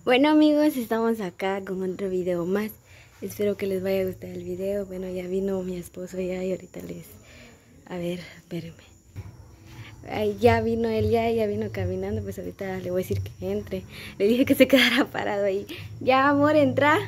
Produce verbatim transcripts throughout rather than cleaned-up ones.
Bueno amigos, estamos acá con otro video más. Espero que les vaya a gustar el video. Bueno, ya vino mi esposo ya y ahorita les... A ver, espérenme. Ay, ya vino él ya, ya vino caminando, pues ahorita le voy a decir que entre. Le dije que se quedara parado ahí. Ya, amor, entra.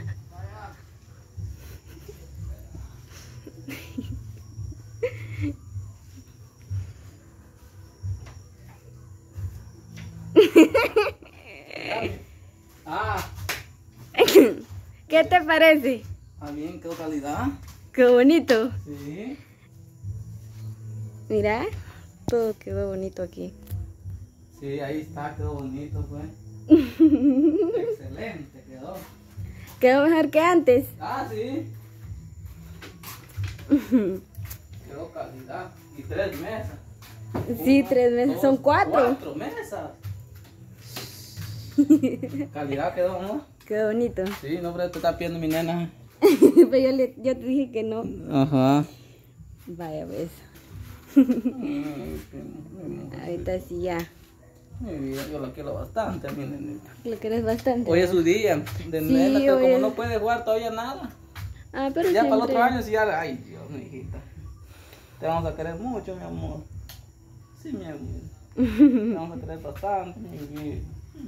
Ah, ¿Qué te parece? ah, bien, qué calidad. Qué bonito. Sí. Mira, todo quedó bonito aquí. Sí, ahí está, quedó bonito, pues. Excelente quedó. Quedó mejor que antes. Ah, sí. Quedó calidad. Y tres mesas. Sí, Una, tres mesas. dos, Son cuatro. Cuatro mesas. Calidad quedó, ¿no? Quedó bonito. Sí, no, pero te está pidiendo mi nena. Pero yo, le, yo te dije que no. Ajá. Vaya, ves. Ahorita sí ya. Muy bien, yo la quiero bastante a mi nenita. Lo querés bastante. Hoy es su día de Sí, nena, pero hoy como es- no puede jugar todavía nada. Ah, pero Ya para el siempre- otro año sí ya, ay Dios, mi hijita. Te vamos a querer mucho, mi amor. Sí, mi amor. Te vamos a querer bastante, mi vida.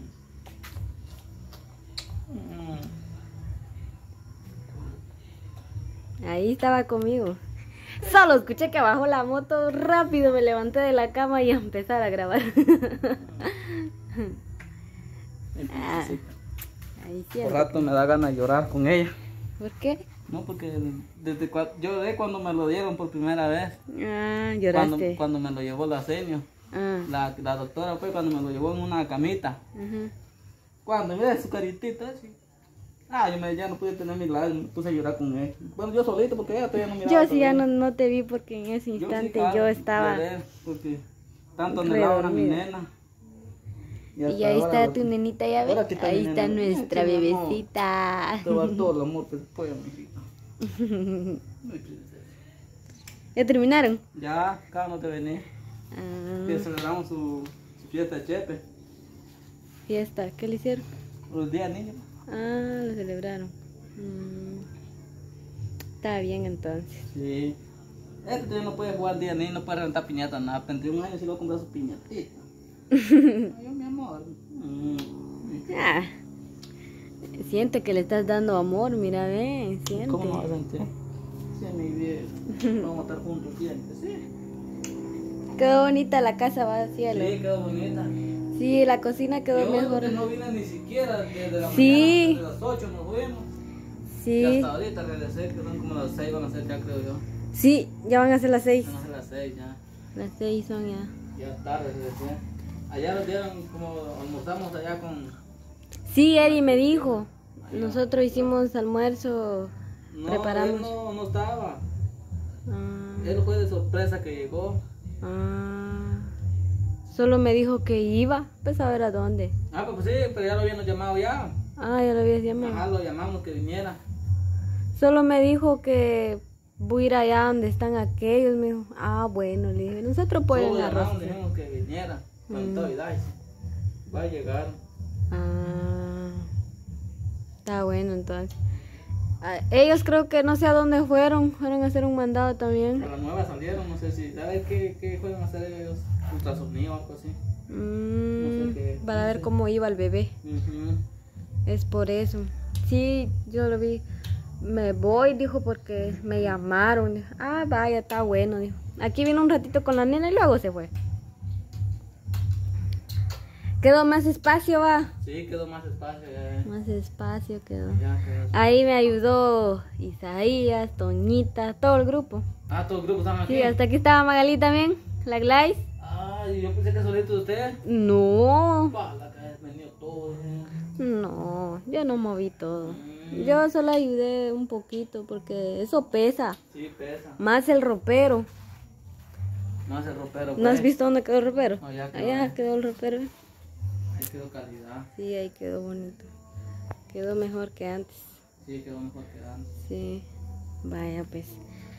Ahí estaba conmigo. Solo escuché que bajó la moto, rápido me levanté de la cama y a empezar a grabar. Mi Ah, princesita. ahí Por siento. rato me da ganas de llorar con ella. ¿Por qué? No, porque desde cua- yo lloré cuando me lo dieron por primera vez. Ah, Cuando, lloraste. cuando me lo llevó la senio. Ah, La, la doctora fue cuando me lo llevó en una camita. ajá. Cuando mira su caritita así. Ah, yo me, ya no pude tener mis lágrimas, me puse a llorar con él. Bueno, yo solito porque ella todavía no miraba. Yo sí ya no, todavía. no te vi porque en ese Yo sí, instante claro, yo estaba... lloré porque tanto anhelaban a mi redormida. nena. Y hasta ahí ahora está lo- tu nenita, ya ves. ahora aquí está Ahí mi está nena. nuestra Ay, mi amor. bebecita. Te va a dar todo el amor que se puede, mi hijita. Mi princesa. ¿Ya terminaron? Ya, acá no te venís. Ah, Que celebramos su, su fiesta de Chepe. fiesta, ¿qué le hicieron? Los días niños. Ah, lo celebraron. Mm, está bien entonces. Sí. Este todavía no puede jugar día niño, no puede rentar piñata, nada. Pero entre un año sí lo comprar su piñatita. Ay, mi amor. Mm. Ah, siente que le estás dando amor, mira, ve, siente. ¿Cómo no vas a sentir? Sí, mi bien. Vamos a estar juntos siempre, sí. Quedó bonita la casa, va, cielo. Sí, quedó bonita. Sí, la cocina quedó Yo mejor. porque no vine ni siquiera desde la Sí. mañana, desde las ocho nos fuimos. Y Sí, hasta ahorita regresé, que son como las seis van a ser ya, creo yo. sí, ya van a ser las seis. Van a ser las seis ya. Las seis son ya. Ya tarde regresé. Allá nos dieron como almorzamos allá con... Sí, Eri me dijo. Nosotros hicimos almuerzo, No, preparamos. él no, no estaba. Ah, Él fue de sorpresa que llegó. ah, solo me dijo que iba, pues a ver a dónde. Ah, pues sí, pero ya lo habíamos llamado ya. Ah, ya lo habías llamado. Ajá, lo llamamos que viniera. Solo me dijo que voy a ir allá donde están aquellos. Me dijo, ah, bueno, le dije, nosotros Solo podemos lo arroz. llamamos, dijimos que viniera. Cuando Mm. estaba Idaisa. Va a llegar. Ah, está bueno entonces. Ah, ellos creo que no sé a dónde fueron, fueron a hacer un mandado también. A las nueve salieron, no sé si, ¿sabes qué, qué fueron a hacer ellos? Ultrasonido o algo así. Mm, No sé qué, para no ver sé. cómo iba el bebé. Ujú. Es por eso. Sí, yo lo vi. Me voy, dijo, porque me llamaron. Dijo, ah, vaya, está bueno, dijo. Aquí vino un ratito con la nena y luego se fue. Quedó más espacio, va. Sí, quedó más espacio ya. Más espacio quedó. Ya quedó. Ahí me ayudó Isaías, Toñita, todo el grupo. Ah, todos los grupos están aquí. Sí, hasta aquí estaba Magali también, la Glais. Ay, yo pensé que solito de usted. No, Pa, la que ha venido todo. eh. no, yo no moví todo. Mm. Yo solo ayudé un poquito porque eso pesa. Sí, pesa. Más el ropero. Más el ropero. ¿No has pues. visto dónde quedó el ropero? No, ya quedó. Allá quedó el ropero. Ahí quedó calidad. Sí, ahí quedó bonito. Quedó mejor que antes. Sí, quedó mejor que antes. Sí, vaya pues.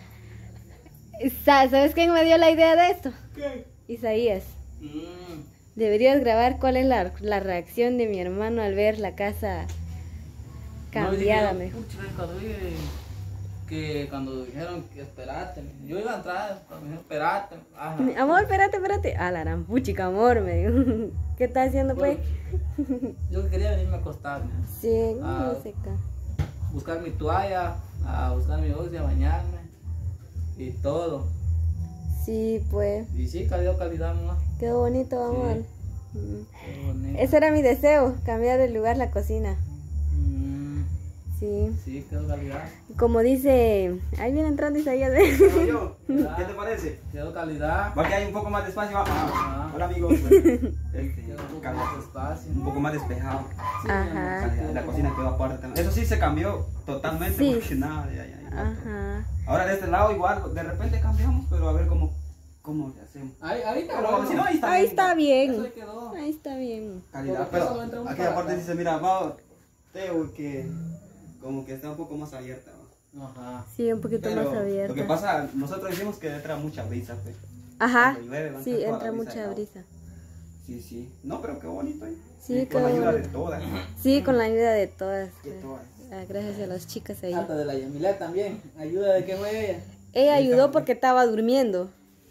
Sa- ¿Sabes quién me dio la idea de esto? ¿Qué? Isaías. Mm. Deberías grabar cuál es la, la reacción de mi hermano al ver la casa cambiada, no, me dijo. Cuando vi que cuando dijeron que esperate, yo iba a entrar, cuando me dijeron esperate, ajá. Amor, espérate, espérate. A la gran puchica, amor, me dijo. ¿Qué estás haciendo, pues? Yo quería venirme a acostarme. Sí, Ah. no sé qué. Buscar mi toalla, a buscar mi bolsa, a bañarme y todo. Sí, pues. Y sí, calidad, calidad, mamá. Quedó bonito, amor. Sí. Mm. Qué bonito. Ese era mi deseo, cambiar de lugar la cocina. Mm, Sí. sí, quedó calidad. Como dice, ahí viene entrando Isaías. Pero yo, ¿qué te parece? Quedó calidad. Va que hay un poco más de espacio. Ah, Ah. hola amigos. Este, Quedó un poco calidad, más de espacio. un poco más despejado. Sí, Ajá. mi amor, Calidad, la cocina quedó aparte también. Eso sí se cambió totalmente. Sí. Porque nada, ya, ya, ya. Ajá. Ahora de este lado igual, de repente cambiamos, pero a ver cómo, cómo le hacemos. Ahí, ahí está. Pero bueno. si no, ahí está Ahí bien. está Eso bien. ahí quedó. Ahí está bien. Calidad, Porque solo pero entra un aquella para parte acá. dice, mira, va, Teo, que como que está un poco más abierta. ¿va? Ajá. Sí, un poquito Pero más abierta. lo que pasa, nosotros decimos que entra mucha brisa, pues. Ajá. Cuando llueve, va a Sí, entrar toda entra la mucha del agua. brisa. Sí, sí. No, pero qué bonito, ¿eh? Sí, Y con la qué ayuda de bonito. todas. Sí, con la ayuda de todas. De todas. Ah, gracias a las chicas ahí. Hasta de la Yamila también. Ayuda de qué fue ella. Ella ayudó porque estaba durmiendo.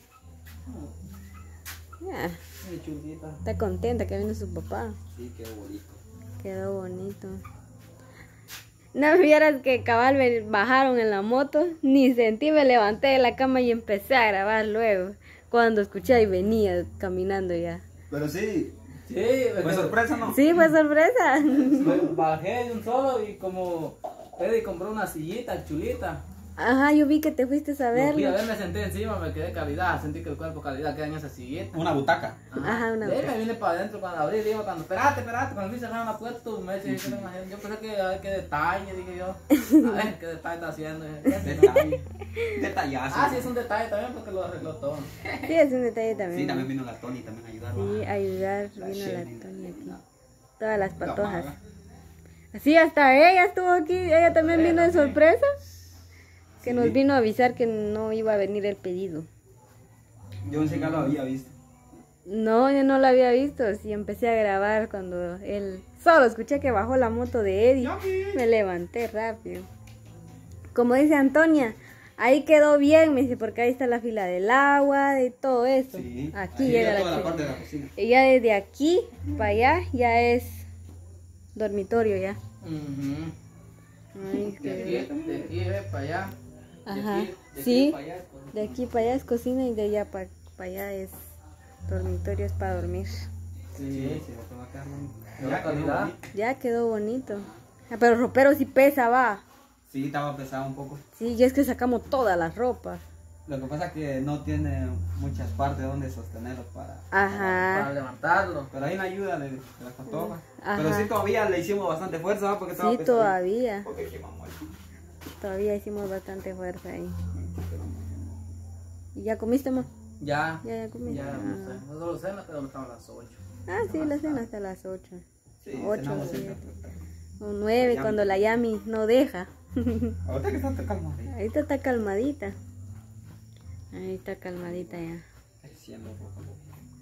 Ah, Muy chulita. está contenta que vino su papá. Sí, qué bonito. Quedó bonito. No vieras que cabal me bajaron en la moto, ni sentí, me levanté de la cama y empecé a grabar luego. Cuando escuché y venía caminando ya. Pero sí, Sí, fue sorpresa, ¿no? Sí, fue sorpresa. Me bajé de un solo y como Eddie compró una sillita chulita. Ajá, yo vi que te fuiste a Lo fui a verlo. ver, me senté encima, me quedé calidad, sentí que el cuerpo calidad queda en esa sillita. Una butaca. Ajá, una De ahí butaca. me vine para adentro cuando abrí, digo, cuando, espérate, espérate, cuando fui cerrando la puerta, tú me dices, yo pensé que, a ver qué detalle, dije yo, a ver qué detalle está haciendo. Detalle. Detallazo. Ah, sí, es un detalle también porque lo arregló todo. Sí, es un detalle también. Sí, también vino la Tony también a ayudarnos. Sí, ayudar, La vino la Shelly, Toña aquí. la- Todas las la patojas. maga. Sí, hasta ella estuvo aquí, ella también Ella vino de también. sorpresa. Que Sí. nos vino a avisar que no iba a venir el pedido. Yo pensé que ya lo había visto. No, yo no lo había visto, sí, empecé a grabar cuando él... Solo escuché que bajó la moto de Eddie, me levanté rápido. Como dice Antonia, ahí quedó bien, me dice, porque ahí está la fila del agua, de todo eso. Sí. Aquí Ahí llega toda la la parte cocina. de la cocina. Y ya desde aquí para allá ya es dormitorio ya. Ujú. Ay, De aquí, qué... de aquí eh, para allá. De Ajá, aquí- de aquí sí. para allá, pues. De aquí para allá es cocina y de allá para allá es dormitorio, es para dormir. Sí, Sí, sí, va a quedar bonito. Quedó Ya quedó calidad. bonito. Ya quedó bonito. Ah, pero ropero sí pesa, va. Sí, estaba pesado un poco. Sí, y es que sacamos toda la ropa. Lo que pasa es que no tiene muchas partes donde sostenerlo para... Para Ajá. levantarlo. Pero hay una ayuda de, de las patojas. Ajá. Pero sí todavía le hicimos bastante fuerza, ¿va? Porque estaba Sí, pesado. todavía. Porque quemamos el... Todavía hicimos bastante fuerza ahí. ¿Y ya comiste, ma? Ya. Ya, ya comí. Ya, Ah. no sé. No solo cena, pero estamos a las ocho. Ah, sí, la cena hasta las ocho. Sí, Ocho, cenamos siete. siempre. O nueve, Yami. cuando la Yami no deja. Ahorita que está calmado. Ahorita está calmadita. Ahí está calmadita ya. Haciendo poco a poco.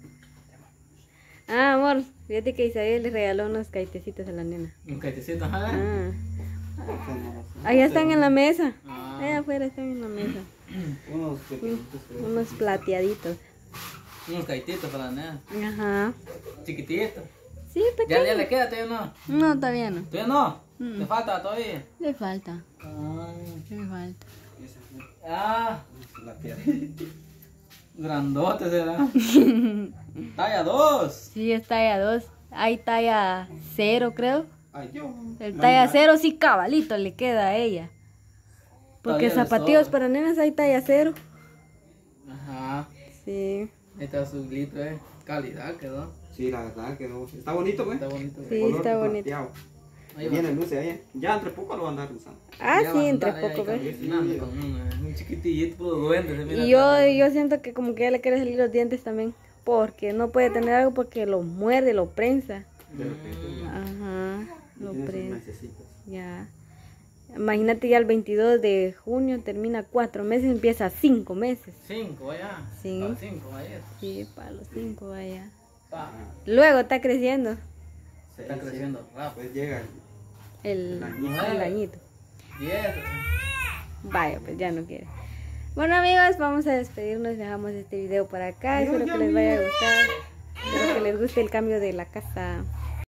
Ah, amor, fíjate que Isabel le regaló unos caitecitos a la nena. Un caitecito, ajá. Ah. Unos- Allá están en la mesa. Ah. Allá afuera están en la mesa. Unos pequeñitos, creo. Unos plateaditos. Unos caititos para la nena. Ajá. Chiquititos. Sí, Ya, ya pequeño. le queda, todavía no. No, todavía no. ¿Todavía no? Mm. ¿Te falta todavía? Le falta. Ah. Le falta. Ah, La piedra. grandote será. Talla dos. Sí, es talla dos. Hay talla cero, creo. Ay, yo. El No, talla no. cero sí cabalito le queda a ella. Porque Todavía le zapatillos sobra. para nenas hay talla cero. Ajá. Sí. Ahí está su glitro, eh. Calidad quedó. Sí, la verdad quedó. Está bonito, pues. Está bonito. Sí, Color está bonito. plateado. Ahí va. Viene luces ahí. Ya entre poco lo van a andar usando. Ah, Ya va sí, a entre andar ahí poco, ¿ves? caminando con un, un chiquitillito, puro duende. se mira Y yo, atrás. yo siento que como que ya le quiere salir los dientes también. Porque no puede tener algo porque lo muerde, lo prensa. De repente. ya. Ajá, Y lo tiene sus prensa. mesecitos. Ya. Imagínate ya el veintidós de junio termina cuatro meses, empieza cinco meses. Cinco, vaya. Sí. Para cinco, vaya. Sí, para los cinco vaya. Pa, Luego está creciendo Sí, Está sí. creciendo rápido. Pues llega. el, El añito. el añito. Y eso. Vaya, pues ya no quiere. Bueno amigos, vamos a despedirnos, dejamos este video por acá. Espero que les vaya a gustar. Espero que les guste el cambio de la casa.